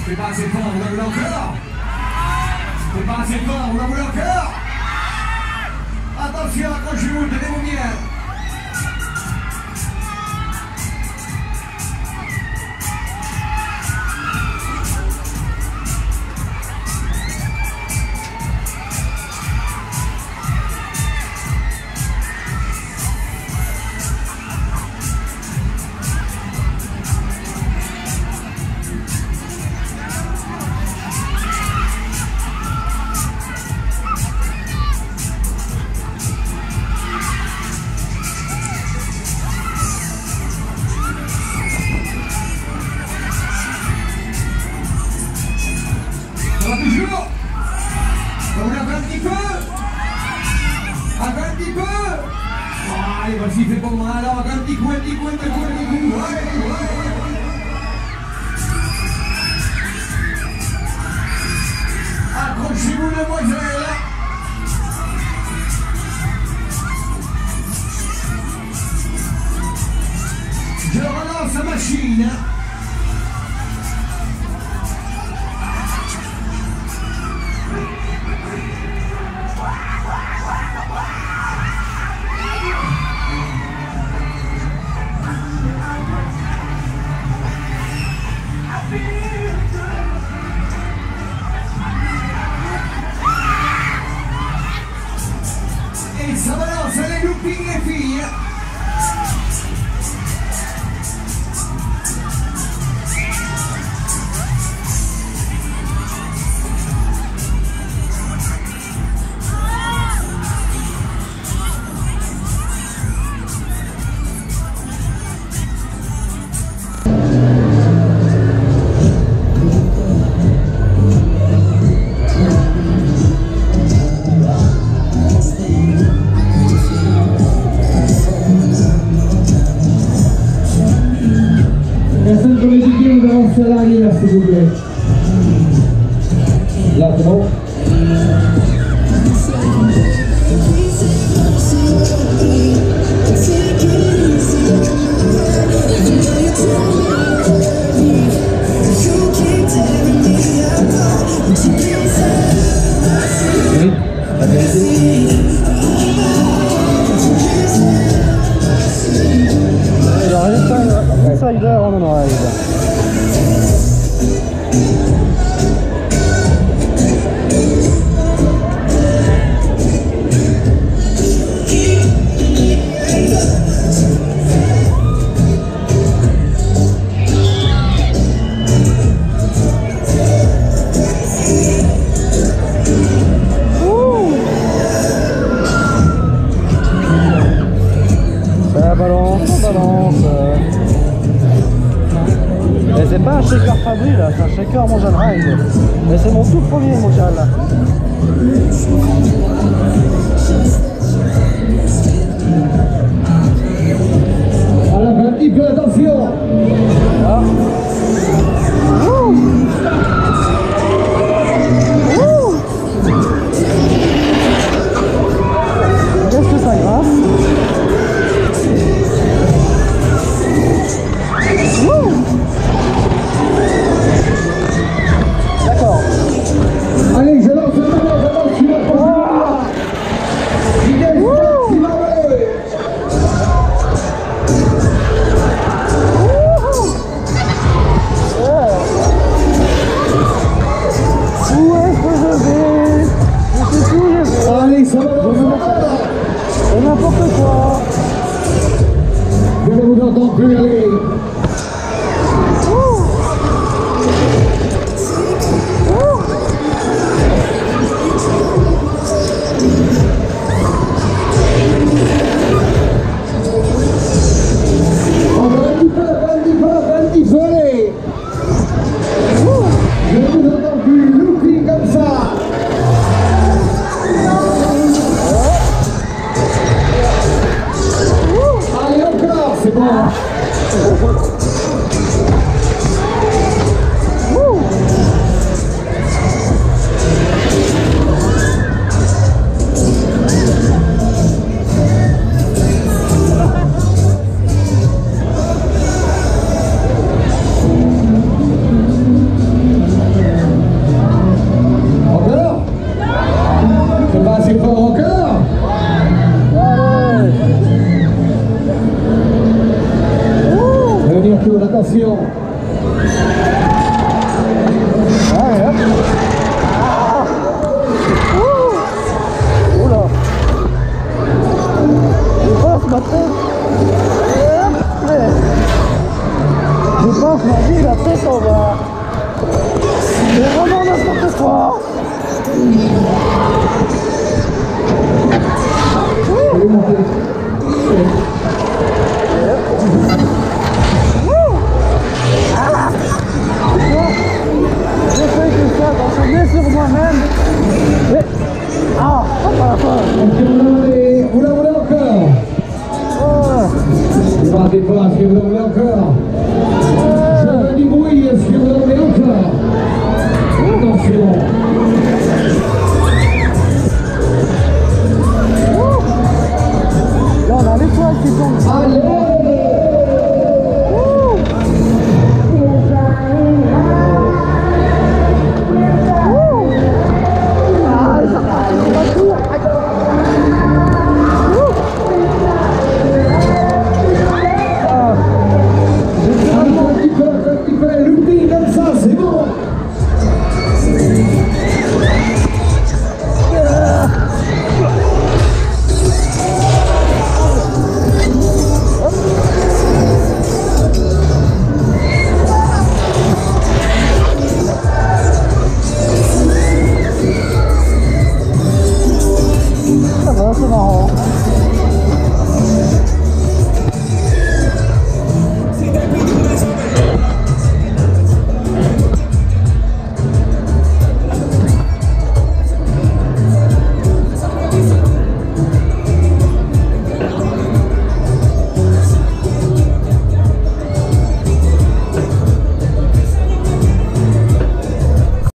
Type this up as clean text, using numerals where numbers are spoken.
C'est pas assez fort, vous en voulez encore? C'est pas assez fort, vous en voulez encore? Attention, accrochez-vous, tenez-vous bien. Allez, vas-y, fais pour moi, alors, un petit coup, un petit coup, un petit coup, un petit coup. Accrochez-vous, demoiselle. Je relance la machine. Et ça balance les loopings, les filles. Personne pour l'éduquer, nous avons salarié là, s'il vous plaît. Là, c'est bon. Oui, la vérité. Inside on an ride. Ça balance. Et c'est pas un shaker Fabri là, c'est un shaker Mondial Ride. Mais c'est mon tout premier Mondial là. Alors, un petit peu attention. Ah. Qu'est-ce que ça grince? D'accord. Allez, je lance le ballon, j'avance sur la prochaine. Vitesse maximum. C'est vraiment n'importe quoi. J'essaie de ça d'enchaîner sur moi-même. Ah, pas la fin. Vous la voulez encore? Oh. Partez pas, est-ce que vous la voulez encore?